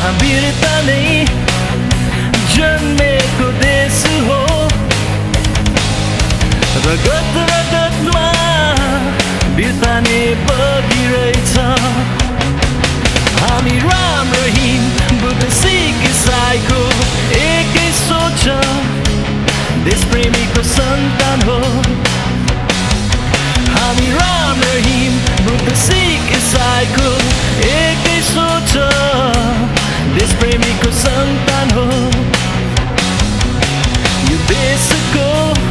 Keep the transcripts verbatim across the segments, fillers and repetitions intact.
यहाँ वीरता नै जन्मेको देश हो। रगत रगतमा वीरता नै बगिरहेछ। हामी राम रहिम बुद्ध सिख इसाईको एकै सोच, देश प्रेमीको सन्तान हो। हामी राम रहिम बुद्ध सिख इसाईको एकै सोच, देश प्रेमीको सन्तान हो। यो देशको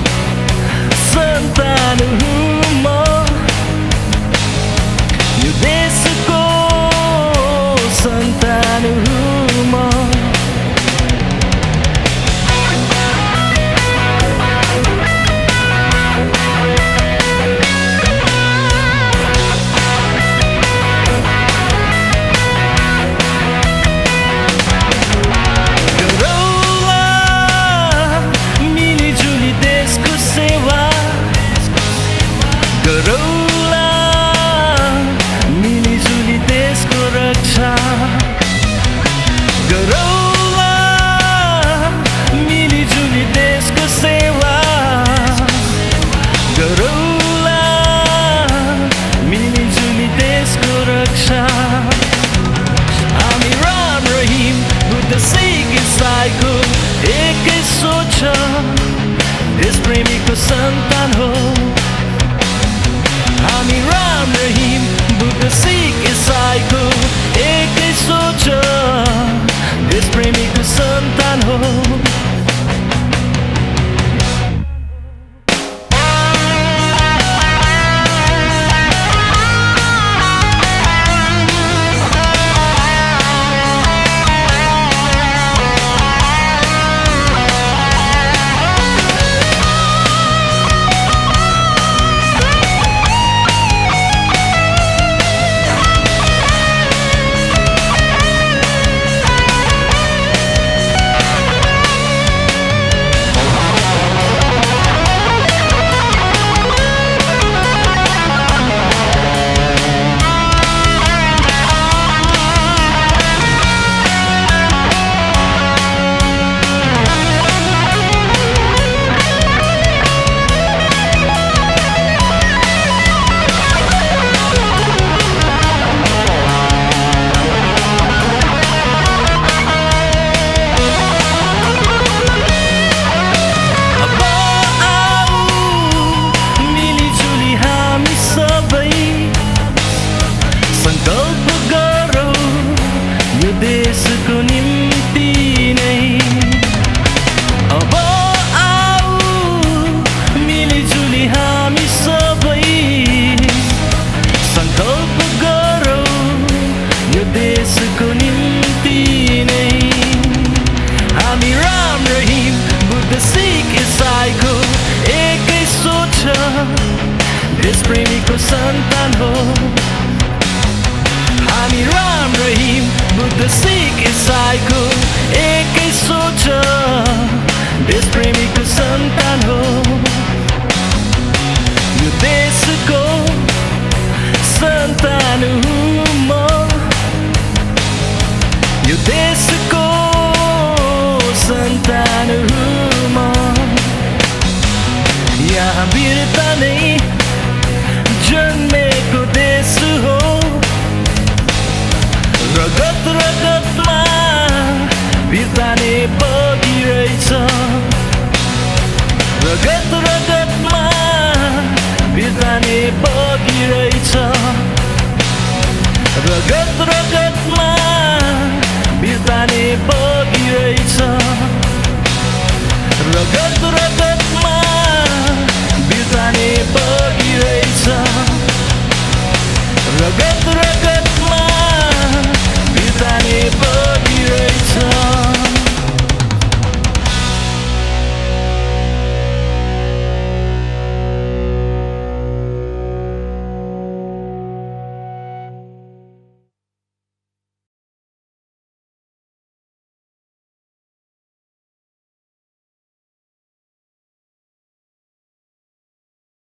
सन्तान हुँ म, यो देशको सन्तान हुँ म। सन्तान हो। हामी राम रहिम बुद्ध सिख इसाईको एकै सोच, देश प्रेमीको सन्तान हो। देश प्रेमीको सन्तान हो। हामी राम रहिम बुद्ध सिख इसाईको एकै सोच, देश प्रेमीको सन्तान हो। यो देशको सन्तान हुँ म, यो देशको सन्तान हुँ म। यहाँ वीरता नै जन्मेको देश हो। रगत रगतमा वीरता नै बगिरहेछ। रगत रगतमा वीरता नै बगिरहेछ। रगत रगतमा वीरता नै बगिरहेछ। रगत रगत